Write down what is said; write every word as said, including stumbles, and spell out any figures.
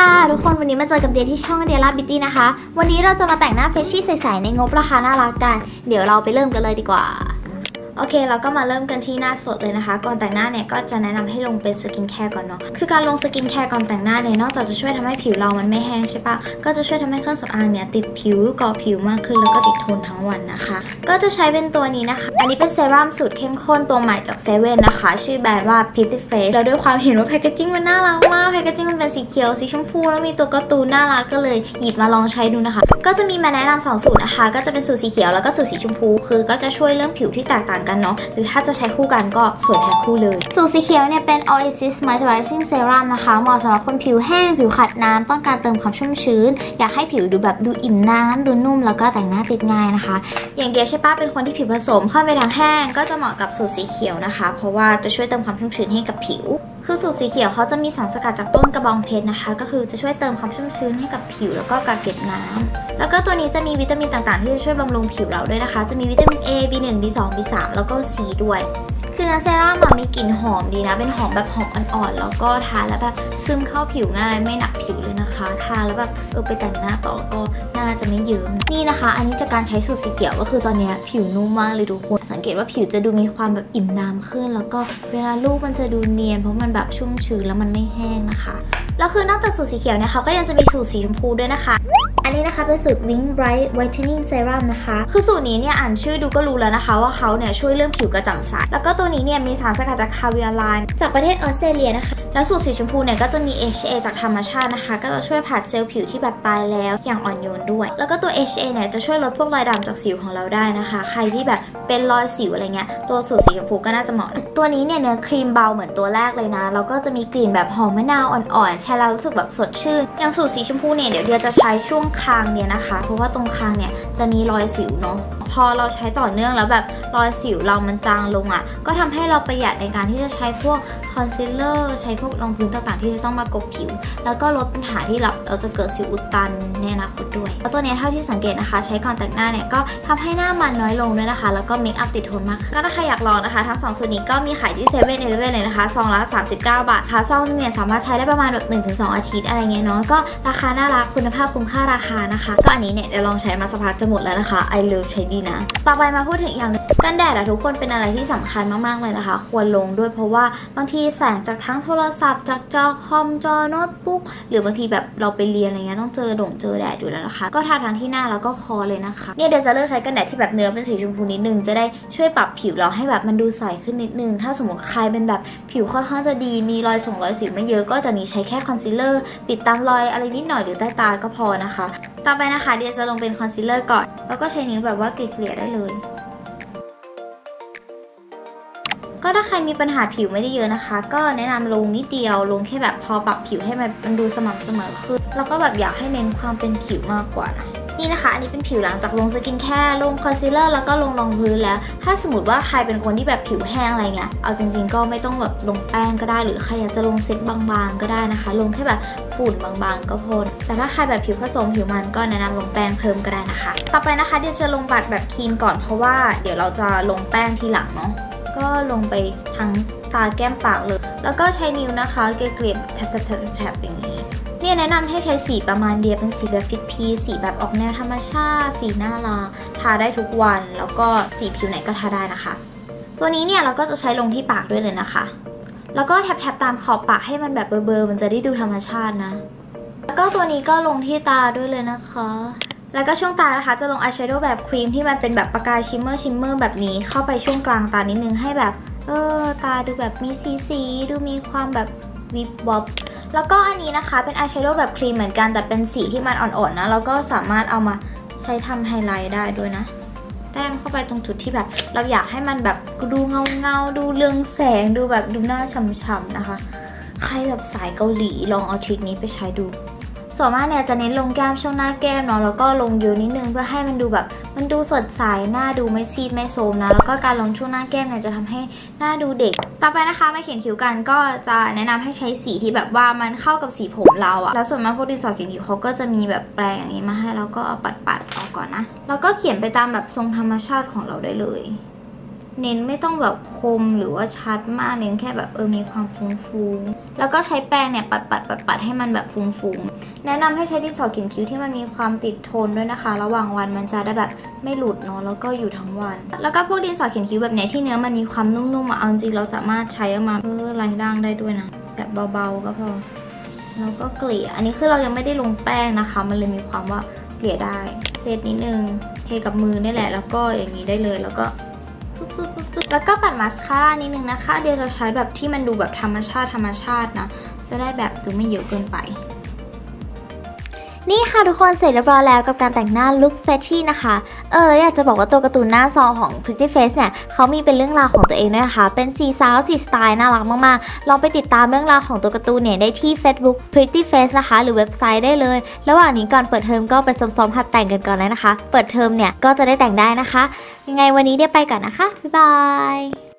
ค่ะทุกคนวันนี้มาเจอกับเดียที่ช่องเดียร่าบิวตี้นะคะวันนี้เราจะมาแต่งหน้าเฟชชี่ใสๆในงบราคาน่ารักกันเดี๋ยวเราไปเริ่มกันเลยดีกว่าโอเคเราก็มาเริ่มกันที่หน้าสดเลยนะคะก่อนแต่งหน้าเนี่ยก็จะแนะนำให้ลงเป็นสกินแคร์ก่อนเนาะคือการลงสกินแคร์ก่อนแต่งหน้าเนี่ยนอกจากจะช่วยทำให้ผิวเรามันไม่แห้งใช่ปะก็จะช่วยทำให้เครื่องสำอางเนี่ยติดผิวเกาะผิวมากขึ้นแล้วก็ติดทนทั้งวันนะคะก็จะใช้เป็นตัวนี้นะคะอันนี้เป็นเซรั่มสูตรเข้มข้นตัวใหม่จากเซเว่นนะคะชื่อแบรนด์ว่า Pretty Face แล้วด้วยความเห็นว่าแพคเกจจิ้งมันน่ารักมากแพคเกจจิ้งมันเป็นสีเขียวสีชมพูแล้วมีตัวการ์ตูนน่ารักก็เลยหยิบมาลองใช้ดูนะคะก็จะมีมาแนะนำสองสูตรนะคะก็จะเป็นสูตรสีเขียวแล้วก็สูตรสีชมพูคือก็จะช่วยเรื่องผิวที่แตกต่างกันเนาะหรือถ้าจะใช้คู่กันก็สวยแพ็คคู่เลยสูตรสีเขียวเนี่ยเป็น Oasis Moisturizing Serum นะคะเหมาะสำหรับคนผิวแห้งผิวขัดน้ำต้องการเติมความชุ่มชื้นอยากให้ผิวดูแบบดูอิ่มน้ำดูนุ่มแล้วก็แต่งหน้าติดง่ายนะคะอย่างเดียใช่ปะเป็นคนที่ผิวผสมค่อนไปทางแห้งก็จะเหมาะกับสูตรสีเขียวนะคะเพราะว่าจะช่วยเติมความชุ่มชื้นให้กับผิวคือสูตรสีเขียวเขาจะมีสารสกัดจากต้นกระบองเพชรนะคะก็คือจะช่วยเติมความชุ่มชื้นให้กับผิวแล้วก็กักเก็บน้ำแล้วก็ตัวนี้จะมีวิตามินต่างๆที่จะช่วยบำรุงผิวเราด้วยนะคะจะมีวิตามิน A บี หนึ่ง บี สอง บี สาม แล้วก็ C ด้วยคือเนื้อเซรั่มมีกลิ่นหอมดีนะเป็นหอมแบบหอมอ่อนๆแล้วก็ทาแล้วแบบซึมเข้าผิวง่ายไม่หนักผิวเลยนะคะทาแล้วแบบเออไปแต่งหน้าต่อก็น่าจะไม่เยิ้มนี่นะคะอันนี้จากการใช้สูตรสีเขียวก็คือตอนนี้ผิวนุ่มมากเลยทุกคนสังเกตว่าผิวจะดูมีความแบบอิ่มน้ำขึ้นแล้วก็เวลาลูบมันจะดูเนียนเพราะมันแบบชุ่มชื้นแล้วมันไม่แห้งนะคะแล้วคือนอกจากสูตรสีเขียวเนี่ยเขาก็ยังจะมีสูตรสีชมพูด้วยนะคะอันนี้นะคะเป็นสูตร Wing Bright Whitening Serum นะคะคือสูตรนี้เนี่ยอ่านชื่อดูก็รู้แล้วนะคะว่าเขาเนี่ยช่วยเรื่องผิวกระจ่างใสแล้วก็ตัวนี้เนี่ยมีสารสกัดจากคาเวียร์ไลน์จากประเทศออสเตรเลียนะคะแล้วสูตรสีชมพูเนี่ยก็จะมี เอช เอ จากธรรมชาตินะคะก็จะช่วยผัดเซลล์ผิวที่แบบตายแล้วอย่างอ่อนโยนด้วยแล้วก็ตัว เอช เอ เนี่ยจะช่วยลดพวกรอยดำจากสิวของเราได้นะคะใครที่แบบเป็นรอยสิวอะไรเงี้ยตัวสูตรสีชมพูก็น่าจะเหมาะตัวนี้เนี่ยเนื้อครีมเบาเหมือนตัวแรกเลยนะแล้วก็จะมีกลิ่นแบบหอมมะนาวอ่อนๆใช้แล้วรู้สึกแบบสดชื่นอย่างสูตรสีชมพูเนี่ยเดี๋ยวเดียจะใช้ช่วงคางเนี่ยนะคะเพราะว่าตรงคางเนี่ยจะมีรอยสิวเนาะพอเราใช้ต่อเนื่องแล้วแบบรอยสิวเรามันจางลงอ่ะก็ทำให้เราประหยัดในการที่จะใช้พวกคอนซีลเลอร์ใช้พวกรองพื้นต่างๆที่จะต้องมากบผิวแล้วก็ลดปัญหาที่เราเราจะเกิดสิวอุดตันในอนาคตด้วยแล้วตัวนี้เท่าที่สังเกตนะคะใช้ก่อนแต่งหน้าเนี่ยก็ทำให้หน้ามันน้อยลงด้วยนะคะแล้วก็เมคอัพติดทนมากขึ้นถ้าใครอยากลองนะคะทั้งสองสูตรนี้ก็มีขายที่เซเว่น อีเลฟเว่นเลยนะคะซองละสามสิบเก้าบาทค่ะซองนึงเนี่ยสามารถใช้ได้ประมาณแบบ หนึ่งถึงสอง อาทิตย์อะไรเงี้ยเนาะก็ราคาน่ารักคุณภาพคุ้มค่าราคานะคะก็อันนี้เนี่ยเดี๋ยวลองใช้มาสักพักจะหมดแล้วนะคะ I love ใช้ดีนะต่อไปมาพูดถึงอีกอย่างนึงกันแดดอะทุกคนเป็นอะไรที่สำคัญมากๆเลยนะคะควรลงด้วยเพราะว่าบางทีแสงจากทั้งโทรศัพท์จากจอคอมจอโน้ตบุ๊กหรือบางทีแบบเราไปเรียนอะไรเงี้ยต้องเจอดงเจอแดดอยู่แล้วนะคะก็ทาทั้งที่หน้าแล้วก็คอเลยนะคะเนี่ยเดี๋ยวจะเลือกใช้กันแดดที่แบบเนื้อเป็นสีชมพูนิดนึงจะได้ช่วยปรับผิวเราให้แบบมันดูใสขึ้นนิดนึงถ้าสมมติใครเป็นแบบผิวค่อนข้างจะดีมีรอยส่งรอยสิวไม่เยอะก็จะนี้ใช้แค่คอนซีลเลอร์ปิดตามรอยอะไรนิดหน่อยหรือใต้ตาก็พอนะคะต่อไปนะคะเดี๋ยวจะลงเป็นคอนซีลเลอร์ก่อนแล้วก็ใช้นิ้วแบบว่าเกลี่ยๆได้เลยก็ถ้าใครมีปัญหาผิวไม่ได้เยอะนะคะก็แนะนำลงนิดเดียวลงแค่แบบพอปรับผิวให้มันมันดูสม่ำเสมอขึ้นแล้วก็แบบอยากให้เน้นความเป็นผิวมากกว่านะนี่นะคะอันนี้เป็นผิวหลังจากลงสกินแคร์ลงคอนซีลเลอร์แล้วก็ลงรองพื้นแล้วถ้าสมมติว่าใครเป็นคนที่แบบผิวแห้งอะไรเงี้ยเอาจริงๆก็ไม่ต้องแบบลงแป้งก็ได้หรือใครอยากจะลงเซตบางๆก็ได้นะคะลงแค่แบบฝุ่นบางๆก็พอแต่ถ้าใครแบบผิวผสมผิวมันก็แนะนำลงแป้งเพิ่มก็ได้นะคะต่อไปนะคะเดี๋ยวจะลงบัตรแบบครีมก่อนเพราะว่าเดี๋ยวเราจะลงแป้งทีหลังเนาะก็ลงไปทั้งตาแก้มปากเลยแล้วก็ใช้นิ้วนะคะเกลี่ยๆแถบๆๆอย่างนี้เนี่ยแนะนำให้ใช้สีประมาณเดียวเป็นสีแบบฟิตพีสีแบบออกแนวธรรมชาติสีน่ารักทาได้ทุกวันแล้วก็สีผิวไหนก็ทาได้นะคะตัวนี้เนี่ยเราก็จะใช้ลงที่ปากด้วยเลยนะคะแล้วก็แถบๆตามขอบปากให้มันแบบเบลอๆมันจะได้ดูธรรมชาตินะแล้วก็ตัวนี้ก็ลงที่ตาด้วยเลยนะคะแล้วก็ช่วงตานะคะจะลงอายแชโดว์แบบครีมที่มันเป็นแบบประกายชิมเมอร์ชิมเมอร์แบบนี้เข้าไปช่วงกลางตานิดนึงให้แบบเออตาดูแบบมีสีสีดูมีความแบบวิบวับแล้วก็อันนี้นะคะเป็นอายแชโดว์แบบครีมเหมือนกันแต่เป็นสีที่มันอ่อนๆนะแล้วก็สามารถเอามาใช้ทำไฮไลท์ได้ด้วยนะแต้มเข้าไปตรงจุดที่แบบเราอยากให้มันแบบดูเงาเงาดูเรืองแสงดูแบบดูหน้าฉ่ำๆนะคะใครแบบสายเกาหลีลองเอาทริคนี้ไปใช้ดูส่วนมากเนี่ยจะเน้นลงแก้มช่วงหน้าแก้มเนาะแล้วก็ลงเยอะนิดนึงเพื่อให้มันดูแบบมันดูสดใสหน้าดูไม่ซีดไม่โทรมนะแล้วก็การลงช่วงหน้าแก้มเนี่ยจะทำให้หน้าดูเด็กต่อไปนะคะมาเขียนคิ้วกันก็จะแนะนำให้ใช้สีที่แบบว่ามันเข้ากับสีผมเราอะแล้วส่วนมากพวกดินสอเขียนคิ้วเขาก็จะมีแบบแปรงอย่างนี้มาให้แล้วก็เอาปัดๆออกก่อนนะแล้วก็เขียนไปตามแบบทรงธรรมชาติของเราได้เลยเน้นไม่ต้องแบบคมหรือว่าชัดมากเน้นแค่แบบเออมีความฟุ้งๆแล้วก็ใช้แปรงเนี่ยปัดปัดปัดปัดให้มันแบบฟุ้งๆแนะนำให้ใช้ดินสอเขียนคิ้วที่มันมีความติดทนด้วยนะคะระหว่างวันมันจะได้แบบไม่หลุดเนาะแล้วก็อยู่ทั้งวันแล้วก็พวกดินสอเขียนคิ้วแบบเนี้ยที่เนื้อมันมีความนุ่มๆอ่ะเอาจริงเราสามารถใช้ออกมาเพื่อลายด่างได้ด้วยนะแบบเบาๆก็พอแล้วก็เกลี่ยอันนี้คือเรายังไม่ได้ลงแป้งนะคะมันเลยมีความว่าเกลี่ยได้เซตนิดนึงเทกับมือนี่แหละแล้วก็อย่างนี้ได้เลยแล้วก็แล้วก็ปัดมาสคาร่านิดนึงนะคะเดี๋ยวจะใช้แบบที่มันดูแบบธรรมชาติธรรมชาตินะจะได้แบบดูไม่เยอะเกินไปนี่ค่ะทุกคนเสร็จเรียบร้อยแล้วกับการแต่งหน้าลุคเฟชชี่นะคะเอออยากจะบอกว่าตัวการ์ตูนหน้าซองของ Pretty Face เนี่ยเขามีเป็นเรื่องราวของตัวเองด้วยนะคะเป็นสีสาวสีสไตล์น่ารักมากๆลองไปติดตามเรื่องราวของตัวการ์ตูนเนี่ยได้ที่ Facebook Pretty Face นะคะหรือเว็บไซต์ได้เลยระหว่างนี้ก่อนเปิดเทอมก็ไปซ้อมๆหัดแต่งกันก่อนเลยนะคะเปิดเทอมเนี่ยก็จะได้แต่งได้นะคะยังไงวันนี้เดี๋ยวไปก่อนนะคะบ๊ายบาย